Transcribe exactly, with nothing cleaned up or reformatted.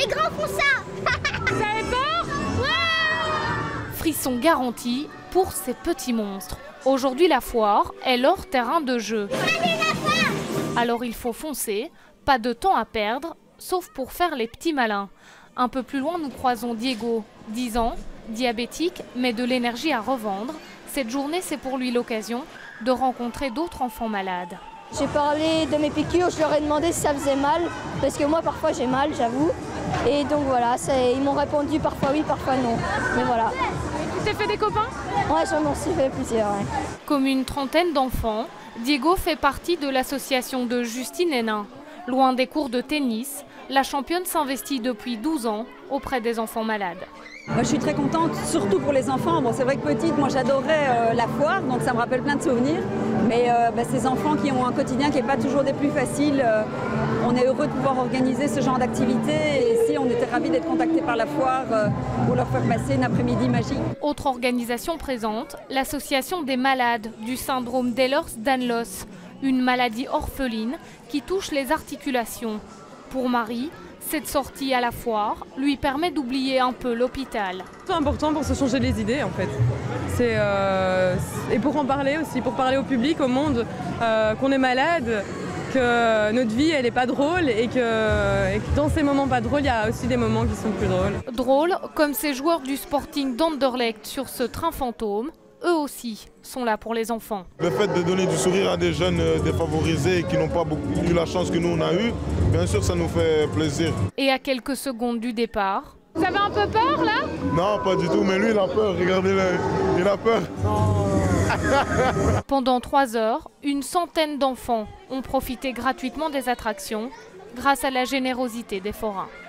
Les grands font ça. Ça fait peur? Ouais. Frisson garanti pour ces petits monstres. Aujourd'hui, la foire est leur terrain de jeu. Allez, la foire. Alors il faut foncer, pas de temps à perdre, sauf pour faire les petits malins. Un peu plus loin, nous croisons Diego, dix ans, diabétique, mais de l'énergie à revendre. Cette journée, c'est pour lui l'occasion de rencontrer d'autres enfants malades. J'ai parlé de mes piqûres, je leur ai demandé si ça faisait mal, parce que moi parfois j'ai mal, j'avoue. Et donc voilà, ils m'ont répondu parfois oui, parfois non. Mais voilà. Tu t'es fait des copains? Ouais, j'en ai aussi fait plusieurs. Ouais. Comme une trentaine d'enfants, Diego fait partie de l'association de Justine Hénin. Loin des cours de tennis, la championne s'investit depuis douze ans auprès des enfants malades. Moi, je suis très contente, surtout pour les enfants. Bon, c'est vrai que petite, moi j'adorais euh, la foire, donc ça me rappelle plein de souvenirs. Mais euh, bah, ces enfants qui ont un quotidien qui n'est pas toujours des plus faciles, euh, on est heureux de pouvoir organiser ce genre d'activité. Et ici, on était ravis d'être contactés par la foire euh, pour leur faire passer une après-midi magique. Autre organisation présente, l'association des malades du syndrome d'Ehlers-Danlos, une maladie orpheline qui touche les articulations. Pour Marie, cette sortie à la foire lui permet d'oublier un peu l'hôpital. C'est important pour se changer les idées en fait. C'est euh, et pour en parler aussi, pour parler au public, au monde, euh, qu'on est malade, que notre vie elle n'est pas drôle et que, et que dans ces moments pas drôles, il y a aussi des moments qui sont plus drôles. Drôle comme ces joueurs du Sporting d'Anderlecht sur ce train fantôme. Eux aussi sont là pour les enfants. Le fait de donner du sourire à des jeunes défavorisés qui n'ont pas beaucoup eu la chance que nous on a eu, bien sûr ça nous fait plaisir. Et à quelques secondes du départ... Vous avez un peu peur là? Non, pas du tout, mais lui il a peur, regardez-le, il a peur. Pendant trois heures, une centaine d'enfants ont profité gratuitement des attractions grâce à la générosité des forains.